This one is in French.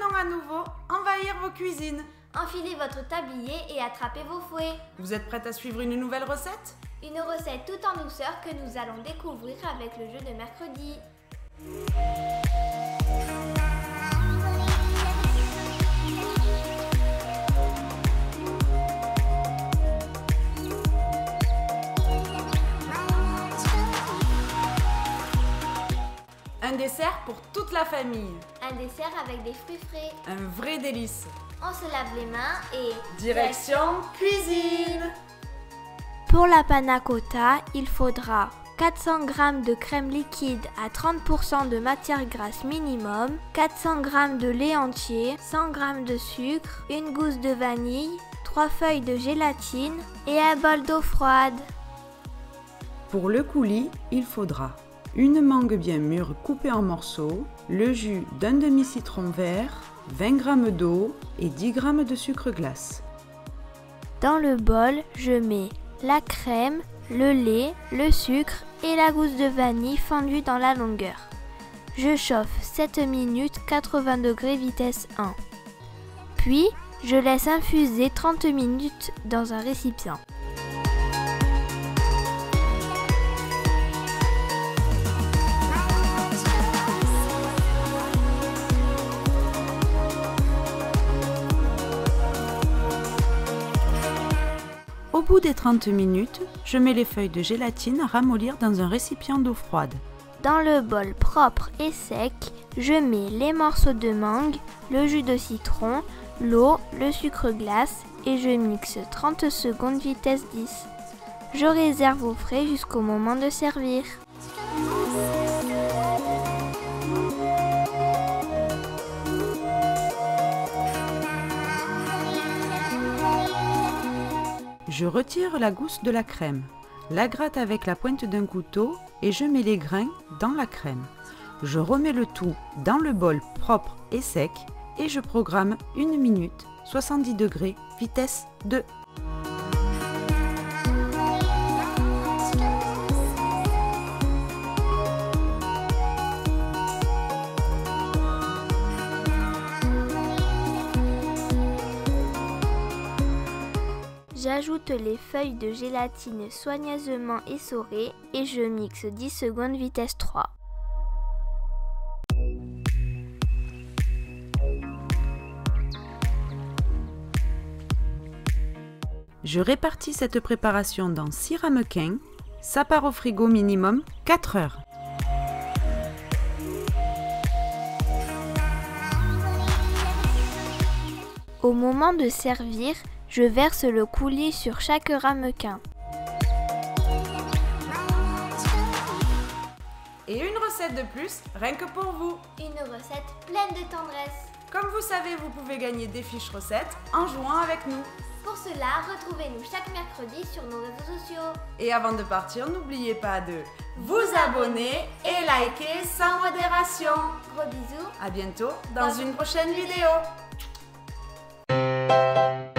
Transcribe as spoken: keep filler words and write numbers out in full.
allons à nouveau envahir vos cuisines. Enfilez votre tablier et attrapez vos fouets. Vous êtes prête à suivre une nouvelle recette? Une recette tout en douceur que nous allons découvrir avec le jeu de mercredi. Un dessert pour toute la famille. Un dessert avec des fruits frais. Un vrai délice. On se lave les mains et... Direction cuisine. Pour la panna cotta, il faudra quatre cents grammes de crème liquide à trente pour cent de matière grasse minimum, quatre cents grammes de lait entier, cent grammes de sucre, une gousse de vanille, trois feuilles de gélatine et un bol d'eau froide. Pour le coulis, il faudra une mangue bien mûre coupée en morceaux, le jus d'un demi-citron vert, vingt grammes d'eau et dix grammes de sucre glace. Dans le bol, je mets la crème, le lait, le sucre et la gousse de vanille fondue dans la longueur. Je chauffe sept minutes quatre-vingts degrés vitesse un. Puis, je laisse infuser trente minutes dans un récipient. Au bout des trente minutes, je mets les feuilles de gélatine à ramollir dans un récipient d'eau froide. Dans le bol propre et sec, je mets les morceaux de mangue, le jus de citron, l'eau, le sucre glace et je mixe trente secondes vitesse dix. Je réserve au frais jusqu'au moment de servir. Je retire la gousse de la crème, la gratte avec la pointe d'un couteau et je mets les grains dans la crème. Je remets le tout dans le bol propre et sec et je programme une minute, soixante-dix degrés, vitesse deux. J'ajoute les feuilles de gélatine soigneusement essorées et je mixe dix secondes vitesse trois. Je répartis cette préparation dans six ramequins. Ça part au frigo minimum quatre heures. Au moment de servir, je verse le coulis sur chaque ramequin. Et une recette de plus, rien que pour vous. Une recette pleine de tendresse. Comme vous savez, vous pouvez gagner des fiches recettes en jouant avec nous. Pour cela, retrouvez-nous chaque mercredi sur nos réseaux sociaux. Et avant de partir, n'oubliez pas de vous abonner et liker sans modération. Gros bisous. À bientôt dans une prochaine vidéo.